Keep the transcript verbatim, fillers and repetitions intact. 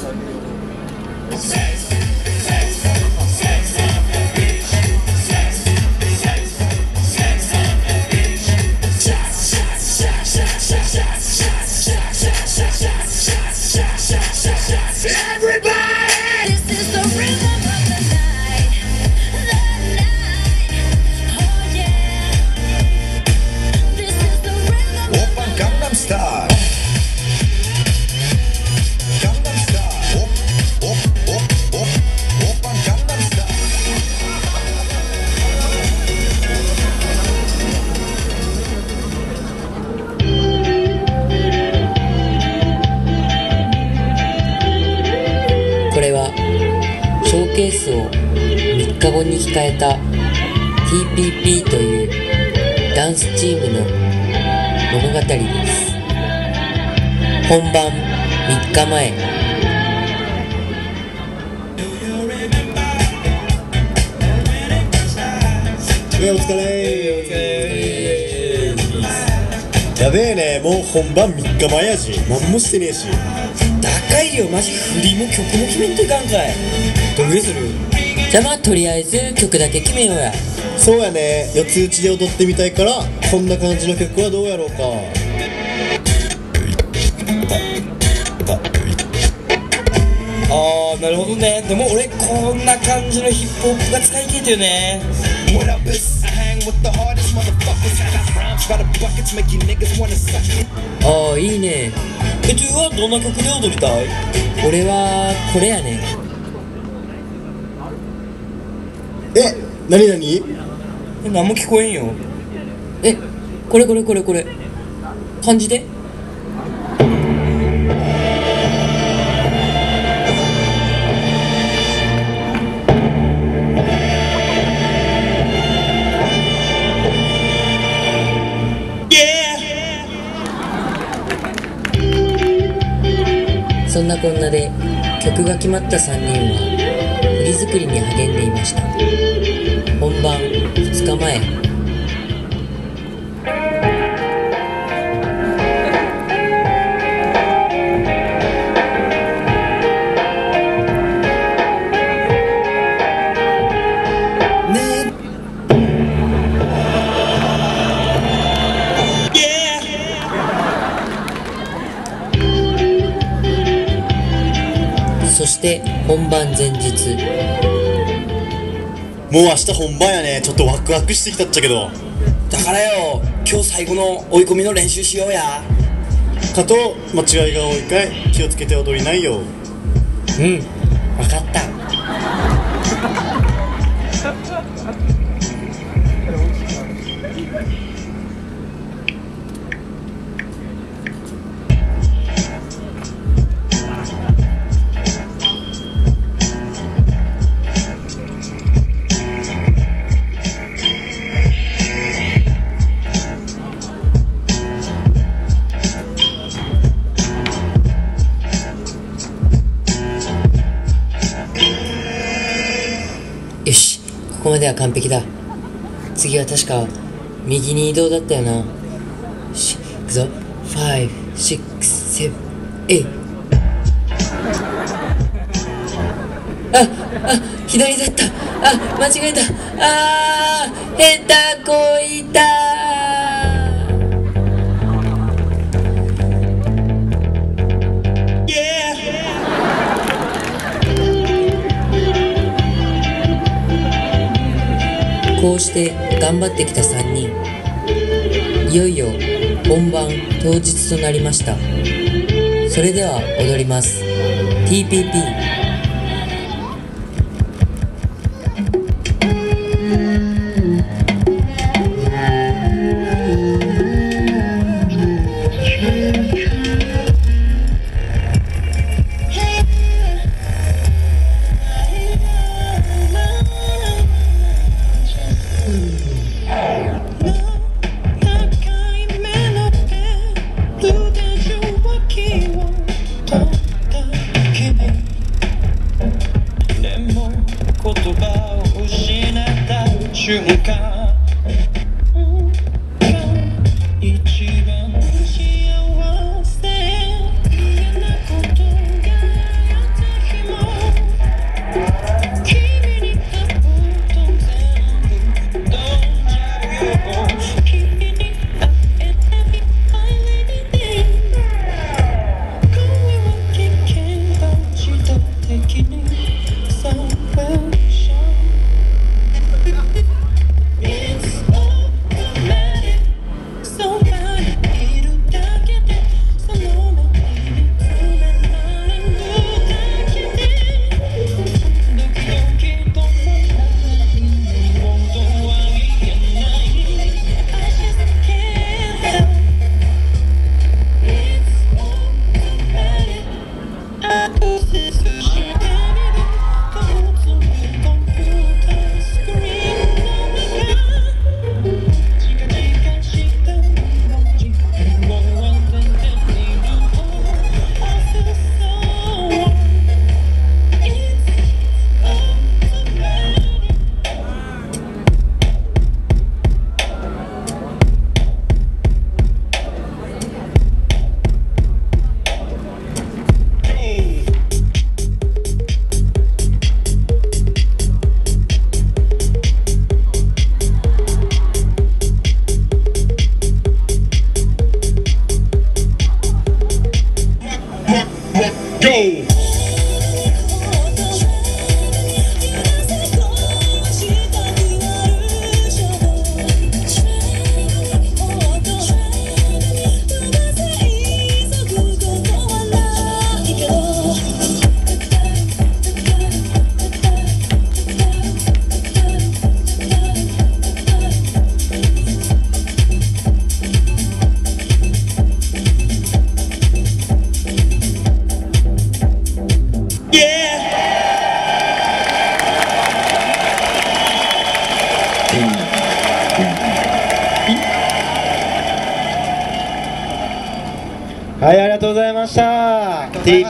これはショーケースをみっかごに控えた ティーピーピー というダンスチームの物語です。本番みっかまえ。 お疲れー。やべえね、もう本番みっかまえやし、何もしてねえし。 高いよ、マジ振りも曲も決めんといかんかい。どれする？ じゃあまあとりあえず曲だけ決めようや。 そうやね、四つ打ちで踊ってみたいから、こんな感じの曲はどうやろうか。 あー、なるほどね。でも俺こんな感じのヒップホップが使い切れてるね。 ああ、いいね。 え、トゥーはどんな曲で踊りたい？ 俺はこれやね。 え、なになに？ え、何も聞こえんよ。 え、これこれこれこれ感じで。そんなこんなで曲が決まったさんにんは振り作りに励んでいました。本番ふつかまえ。そして本番前日。 もう明日本番やね。ちょっとワクワクしてきたっちゃけど。 だからよ、今日最後の追い込みの練習しようや。 かと間違いが多いかい、気をつけて踊りないよ。 うん、分かった。 よし、ここまでは完璧だ。次は確か右に移動だったよな。よし、いくぞ。ご、ろく、なな、はち。あ、あ、左だった。あ、間違えた。あー、下手こいた。こうして頑張ってきたさんにん。いよいよ本番当日となりました。それでは踊ります。 ティーピーピー。 瞬間一番幸せ嫌なことがあって Go! はい、ありがとうございました。